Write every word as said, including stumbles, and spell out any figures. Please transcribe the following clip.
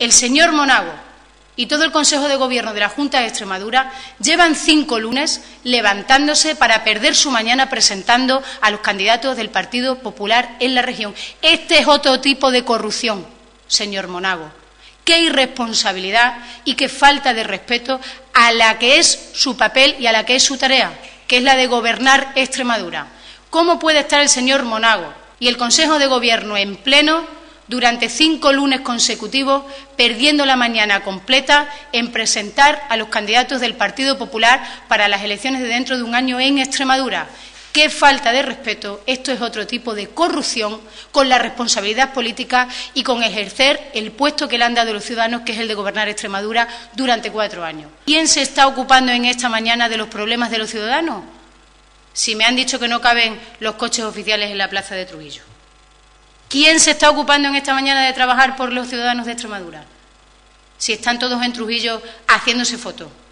el señor Monago y todo el Consejo de Gobierno de la Junta de Extremadura llevan cinco lunes levantándose para perder su mañana presentando a los candidatos del Partido Popular en la región. Este es otro tipo de corrupción, señor Monago. Qué irresponsabilidad y qué falta de respeto a la que es su papel y a la que es su tarea, que es la de gobernar Extremadura. ¿Cómo puede estar el señor Monago y el Consejo de Gobierno en pleno durante cinco lunes consecutivos, perdiendo la mañana completa en presentar a los candidatos del Partido Popular para las elecciones de dentro de un año en Extremadura? ¡Qué falta de respeto! Esto es otro tipo de corrupción con la responsabilidad política y con ejercer el puesto que le han dado los ciudadanos, que es el de gobernar Extremadura durante cuatro años. ¿Quién se está ocupando en esta mañana de los problemas de los ciudadanos? Si me han dicho que no caben los coches oficiales en la plaza de Trujillo. ¿Quién se está ocupando en esta mañana de trabajar por los ciudadanos de Extremadura? Si están todos en Trujillo haciéndose fotos.